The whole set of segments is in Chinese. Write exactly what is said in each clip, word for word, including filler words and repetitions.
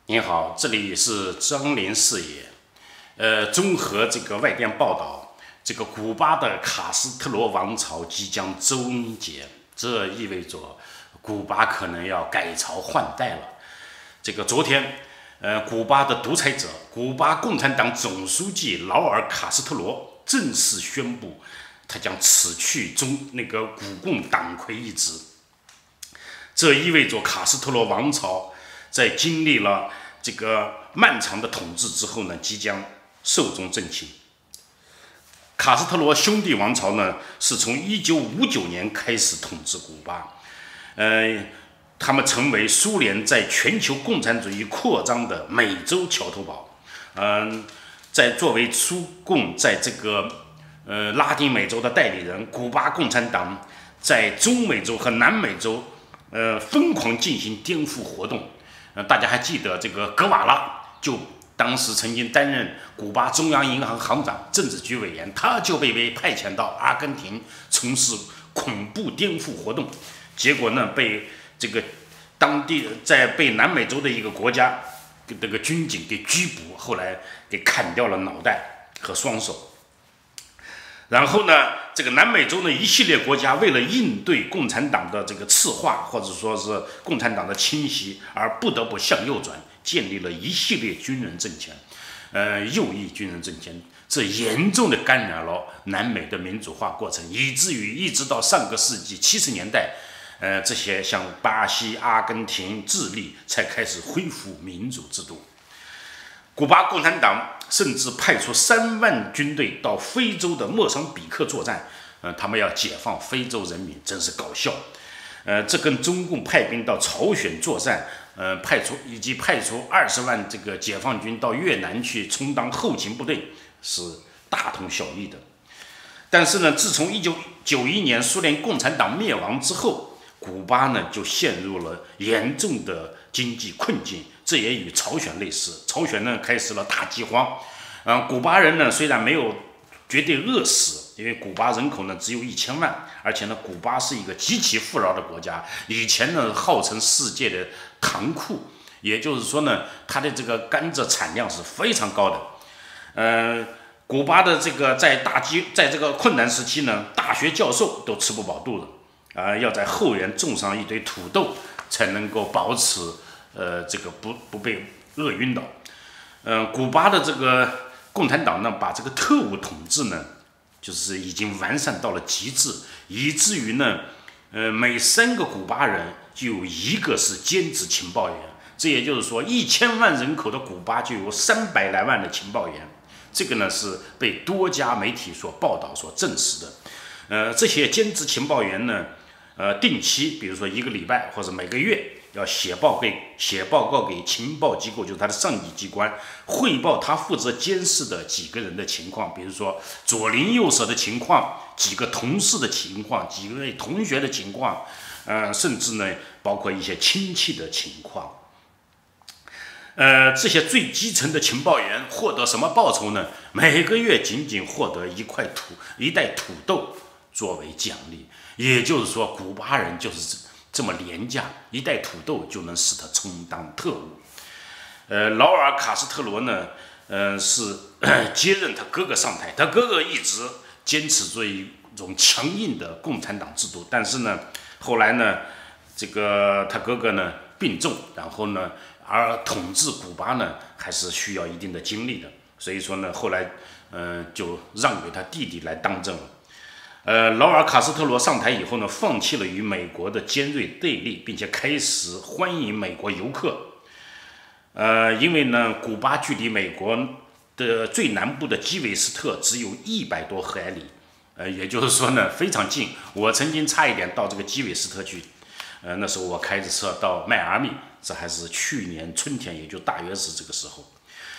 您好，这里是张林视野。呃，综合这个外电报道，这个古巴的卡斯特罗王朝即将终结，这意味着古巴可能要改朝换代了。这个昨天，呃，古巴的独裁者古巴共产党总书记劳尔·卡斯特罗正式宣布，他将辞去中那个古共党魁一职。这意味着卡斯特罗王朝在经历了这个漫长的统治之后呢，即将寿终正寝。卡斯特罗兄弟王朝呢，是从一九五九年开始统治古巴，呃，他们成为苏联在全球共产主义扩张的美洲桥头堡。嗯、呃，在作为苏共在这个呃拉丁美洲的代理人，古巴共产党在中美洲和南美洲呃疯狂进行颠覆活动。呃，大家还记得这个格瓦拉，就当时曾经担任古巴中央银行行长、政治局委员，他就被被派遣到阿根廷从事恐怖颠覆活动，结果呢，被这个当地在被南美洲的一个国家这个军警给拘捕，后来给砍掉了脑袋和双手。然后呢，这个南美洲的一系列国家为了应对共产党的这个赤化，或者说是共产党的侵袭，而不得不向右转，建立了一系列军人政权，呃，右翼军人政权，这严重的干扰了南美的民主化过程，以至于一直到上个世纪七十年代，呃，这些像巴西、阿根廷、智利才开始恢复民主制度。古巴共产党甚至派出三万军队到非洲的莫桑比克作战，呃，他们要解放非洲人民，真是搞笑。呃，这跟中共派兵到朝鲜作战，呃，派出以及派出二十万这个解放军到越南去充当后勤部队是大同小异的。但是呢，自从一九九一年苏联共产党灭亡之后，古巴呢就陷入了严重的经济困境。这也与朝鲜类似，朝鲜呢开始了大饥荒，嗯、呃，古巴人呢虽然没有绝对饿死，因为古巴人口呢只有一千万，而且呢古巴是一个极其富饶的国家，以前呢号称世界的糖库，也就是说呢它的这个甘蔗产量是非常高的，呃，古巴的这个在大饥在这个困难时期呢，大学教授都吃不饱肚子，啊、呃，要在后园种上一堆土豆才能够保持。呃，这个不不被饿晕倒。嗯、呃，古巴的这个共产党呢，把这个特务统治呢，就是已经完善到了极致，以至于呢，呃，每三个古巴人就有一个是兼职情报员。这也就是说，一千万人口的古巴就有三百来万的情报员。这个呢是被多家媒体所报道、所证实的。呃，这些兼职情报员呢，呃，定期，比如说一个礼拜或者每个月。要写报给写报告给情报机构，就是他的上级机关，汇报他负责监视的几个人的情况，比如说左邻右舍的情况，几个同事的情况，几位同学的情况，呃，甚至呢包括一些亲戚的情况。呃，这些最基层的情报员获得什么报酬呢？每个月仅仅获得一块土一袋土豆作为奖励，也就是说，古巴人就是这么廉价，一袋土豆就能使他充当特务。呃，劳尔·卡斯特罗呢，呃，是接任他哥哥上台，他哥哥一直坚持着一种强硬的共产党制度，但是呢，后来呢，这个他哥哥呢病重，然后呢，而统治古巴呢还是需要一定的精力的，所以说呢，后来嗯、呃、就让给他弟弟来当政了。呃，劳尔·卡斯特罗上台以后呢，放弃了与美国的尖锐对立，并且开始欢迎美国游客。呃，因为呢，古巴距离美国的最南部的基韦斯特只有一百多海里，呃，也就是说呢，非常近。我曾经差一点到这个基韦斯特去，呃，那时候我开着车到迈阿密，这还是去年春天，也就大约是这个时候。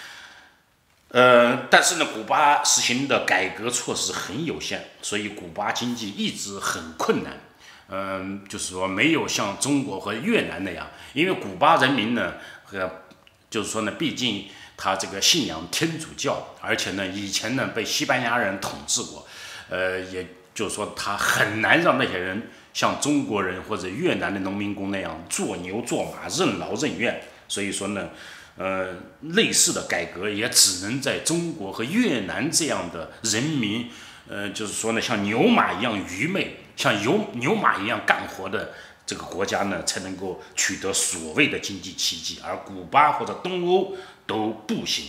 呃，但是呢，古巴实行的改革措施很有限，所以古巴经济一直很困难。嗯、呃，就是说没有像中国和越南那样，因为古巴人民呢，呃，就是说呢，毕竟他这个信仰天主教，而且呢，以前呢被西班牙人统治过，呃，也就是说他很难让那些人像中国人或者越南的农民工那样做牛做马、任劳任怨。所以说呢。 呃，类似的改革也只能在中国和越南这样的人民，呃，就是说呢，像牛马一样愚昧，像牛牛马一样干活的这个国家呢，才能够取得所谓的经济奇迹，而古巴或者东欧都不行。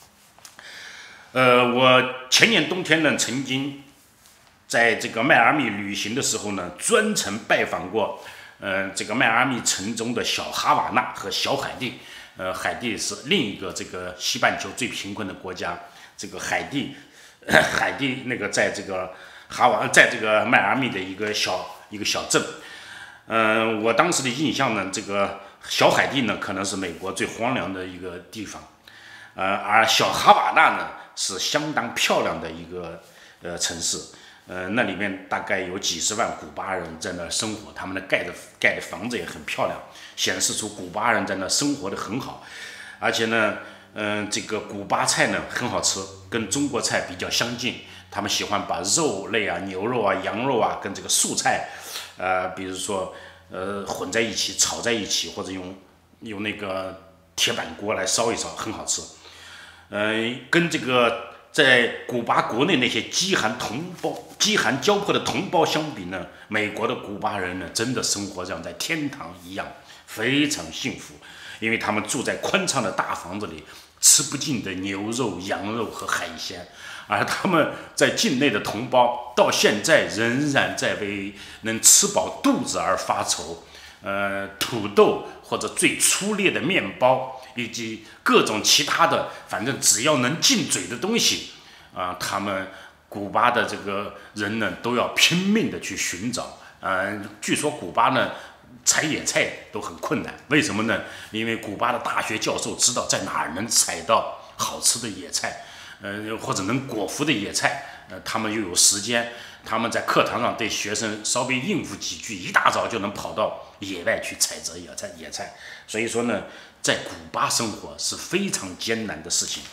呃，我前年冬天呢，曾经在这个迈阿密旅行的时候呢，专程拜访过，呃，这个迈阿密城中的小哈瓦那和小海地。呃，海地是另一个这个西半球最贫困的国家。这个海地，海地那个在这个哈瓦，在这个迈阿密的一个小一个小镇。嗯、呃，我当时的印象呢，这个小海地呢，可能是美国最荒凉的一个地方。呃，而小哈瓦那呢，是相当漂亮的一个呃城市。呃，那里面大概有几十万古巴人在那生活，他们的盖的盖的房子也很漂亮，显示出古巴人在那生活的很好。而且呢，嗯、呃，这个古巴菜呢很好吃，跟中国菜比较相近。他们喜欢把肉类啊、牛肉啊、羊肉啊跟这个素菜，呃，比如说呃混在一起炒在一起，或者用用那个铁板锅来烧一烧，很好吃。嗯、呃，跟这个。在古巴国内那些饥寒同胞、饥寒交迫的同胞相比呢，美国的古巴人呢，真的生活像在天堂一样，非常幸福，因为他们住在宽敞的大房子里，吃不尽的牛肉、羊肉和海鲜，而他们在境内的同胞到现在仍然在为能吃饱肚子而发愁。呃，土豆或者最粗劣的面包，以及各种其他的，反正只要能进嘴的东西，啊、呃，他们古巴的这个人呢，都要拼命的去寻找。呃，据说古巴呢，采野菜都很困难，为什么呢？因为古巴的大学教授知道在哪儿能采到好吃的野菜，呃，或者能果腹的野菜，呃，他们又有时间。他们在课堂上对学生稍微应付几句，一大早就能跑到野外去采摘野菜。野菜，所以说呢，在古巴生活是非常艰难的事情。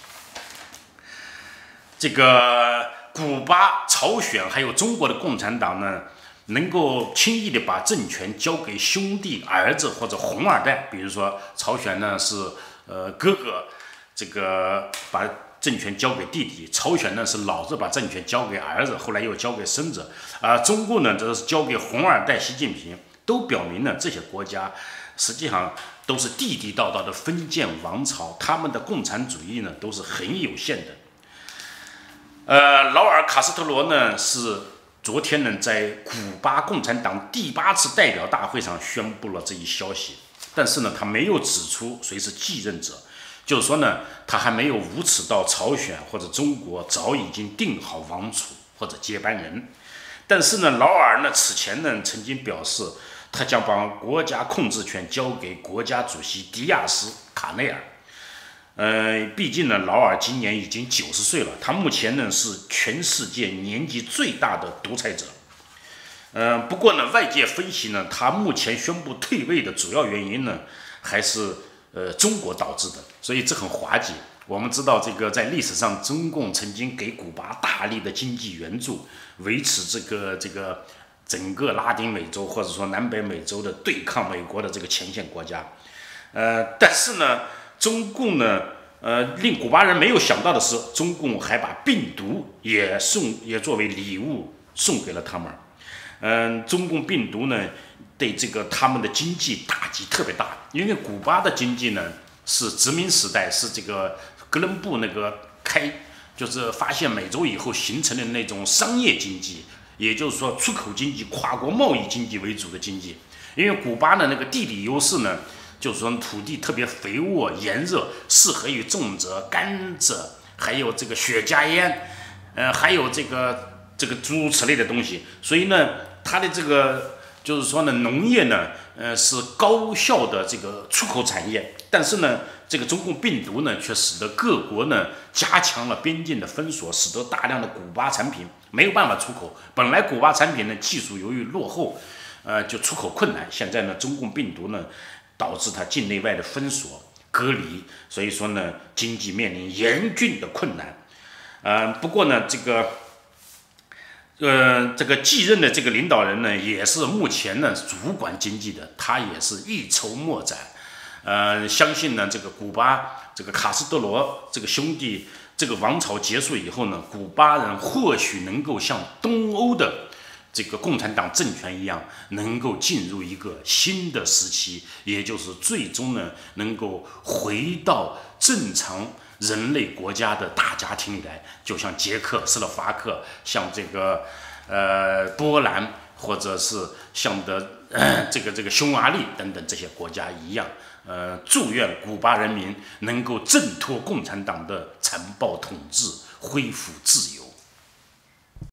这个古巴、朝鲜还有中国的共产党呢，能够轻易的把政权交给兄弟、儿子或者红二代，比如说朝鲜呢是呃哥哥，这个把政权交给弟弟，朝鲜呢是老子把政权交给儿子，后来又交给孙子，啊、呃，中共呢则是交给红二代习近平，都表明了这些国家实际上都是地地道道的封建王朝，他们的共产主义呢都是很有限的。呃，劳尔·卡斯特罗呢是昨天呢在古巴共产党第八次代表大会上宣布了这一消息，但是呢他没有指出谁是继任者。就是说呢，他还没有无耻到朝鲜或者中国早已经定好王储或者接班人。但是呢，劳尔呢此前呢曾经表示，他将把国家控制权交给国家主席迪亚斯卡内尔。呃，毕竟呢，劳尔今年已经九十岁了，他目前呢是全世界年纪最大的独裁者。呃，不过呢，外界分析呢，他目前宣布退位的主要原因呢，还是呃中国导致的，所以这很滑稽。我们知道，这个在历史上，中共曾经给古巴大力的经济援助，维持这个这个整个拉丁美洲或者说南北美洲的对抗美国的这个前线国家。呃，但是呢，中共呢，呃，令古巴人没有想到的是，中共还把病毒也送也作为礼物送给了他们。嗯、呃，中共病毒呢，对这个他们的经济打击特别大，因为古巴的经济呢是殖民时代，是这个哥伦布那个开，就是发现美洲以后形成的那种商业经济，也就是说出口经济、跨国贸易经济为主的经济。因为古巴的那个地理优势呢，就是说土地特别肥沃、炎热，适合于种植甘蔗，还有这个雪茄烟，呃，还有这个这个诸如此类的东西，所以呢，它的这个就是说呢，农业呢，呃，是高效的这个出口产业，但是呢，这个中共病毒呢，却使得各国呢加强了边境的封锁，使得大量的古巴产品没有办法出口。本来古巴产品呢技术由于落后，呃，就出口困难。现在呢，中共病毒呢，导致它境内外的封锁隔离，所以说呢，经济面临严峻的困难。呃，不过呢，这个。呃，这个继任的这个领导人呢，也是目前呢主管经济的，他也是一筹莫展。 呃，相信呢，这个古巴这个卡斯特罗这个兄弟这个王朝结束以后呢，古巴人或许能够像东欧的这个共产党政权一样，能够进入一个新的时期，也就是最终呢，能够回到正常人类国家的大家庭里来，就像捷克斯洛伐克，像这个呃波兰，或者是像的、呃、这个这个匈牙利等等这些国家一样。呃，祝愿古巴人民能够挣脱共产党的残暴统治，恢复自由。